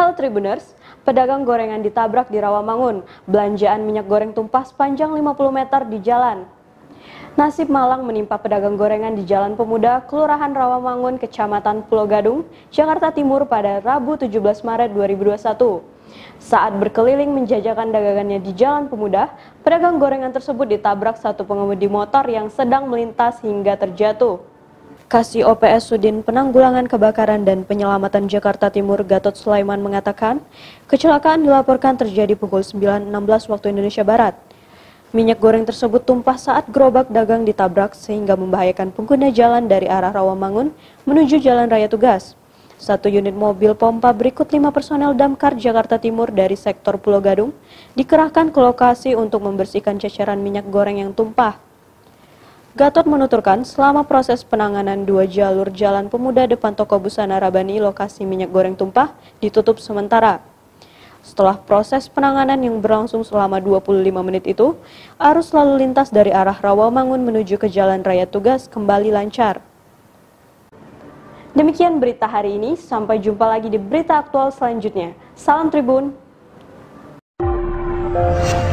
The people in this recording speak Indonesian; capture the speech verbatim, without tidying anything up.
Halo Tribuners, pedagang gorengan ditabrak di Rawamangun, belanjaan minyak goreng tumpah sepanjang lima puluh meter di jalan. Nasib malang menimpa pedagang gorengan di Jalan Pemuda, Kelurahan Rawamangun, Kecamatan Pulau Gadung, Jakarta Timur pada Rabu tujuh belas Maret dua ribu dua puluh satu. Saat berkeliling menjajakan dagangannya di Jalan Pemuda, pedagang gorengan tersebut ditabrak satu pengemudi motor yang sedang melintas hingga terjatuh. Kasih O P S Sudin Penanggulangan Kebakaran dan Penyelamatan Jakarta Timur Gatot Sulaiman mengatakan, kecelakaan dilaporkan terjadi pukul sembilan enam belas waktu Indonesia Barat. Minyak goreng tersebut tumpah saat gerobak dagang ditabrak sehingga membahayakan pengguna jalan dari arah Rawamangun menuju Jalan Raya Tugas. Satu unit mobil pompa berikut lima personel Damkar Jakarta Timur dari sektor Pulau Gadung dikerahkan ke lokasi untuk membersihkan ceceran minyak goreng yang tumpah. Gatot menuturkan selama proses penanganan dua jalur Jalan Pemuda depan toko busana Rabani lokasi minyak goreng tumpah ditutup sementara. Setelah proses penanganan yang berlangsung selama dua puluh lima menit itu, arus lalu lintas dari arah Rawamangun menuju ke Jalan Raya Tugas kembali lancar. Demikian berita hari ini, sampai jumpa lagi di berita aktual selanjutnya. Salam Tribun.